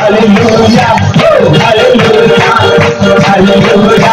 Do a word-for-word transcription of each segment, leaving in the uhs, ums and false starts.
Hallelujah, hallelujah, hallelujah,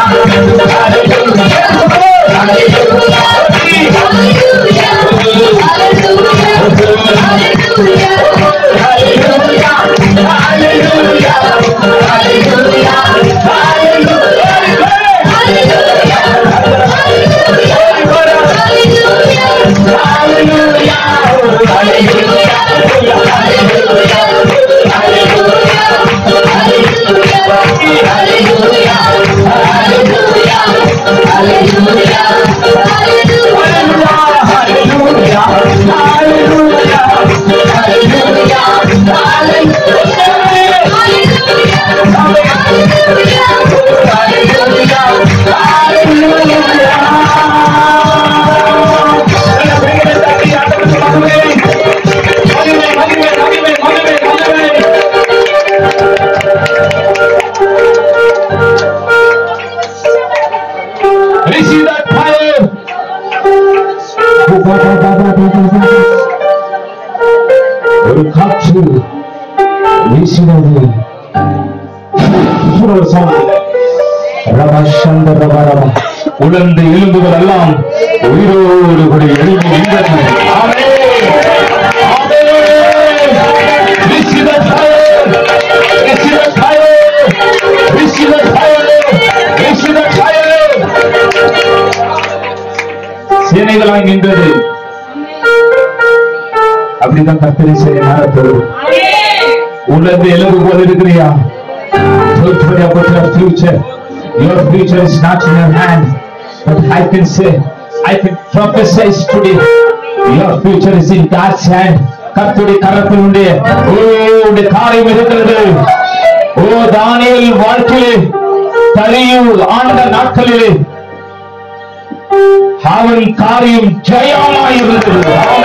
receive that fire. ஒரு காற்று வீசினது. உலர்ந்த எலும்புகள் எல்லாம் உயிரோடு கூட எழுதி நின்றது. சேனைகளாய் நின்றது. அப்படிதான் கர்த்தரை செய்ய நடத்தது. உலர்ந்த எலும்பு போல இருக்கிறியா? About your future, your future is not in your hand, but I can say, I can prophesy today, your future is in God's hand. கர்த்தருடைய கரத்தில் உண்டு. ஓ, உடைய காரியம் இருக்கிறது. ஓ, தானியேல் வாழ்க்கையிலே தரியூ ஆண்ட நாட்களிலே அவன் காரியம் ஜெயமாய் இருந்தது.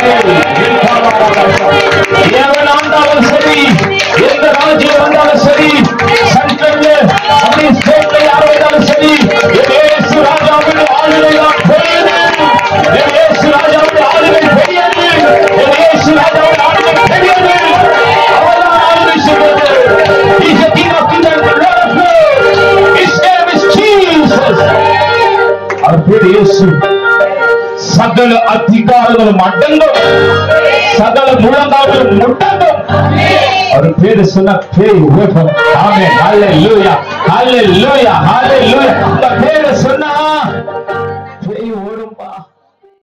எவன் ஆண்டாலும் சரி, எந்த ராஜ்யம் வந்தாலும் சரி, சென்ட்ரல்ல அப்படி ஸ்டேட்ல யார் வந்தாலும் சரி, இயேசு ராஜாவுடைய ஆளுகை தான் பெரியது. இயேசு ராஜாவுடைய ஆளுகை பெரியது. இயேசு ராஜாவுடைய ஆளுகை பெரியது. அவர்தான் ஆளுகை செய்வது. He is the King of Kings and the Lord of Lords. His name is Jesus. அவர் பேர் இயேசு. சகல அதிகாரங்களும் அடங்கும், சகல முழங்காலும் முடங்கும். அவர் பேரு சொன்ன பேய் ஓட்டும். ஆமென். ஹalleluya, ஹalleluya, ஹalleluya. அந்த பேரை சொன்னா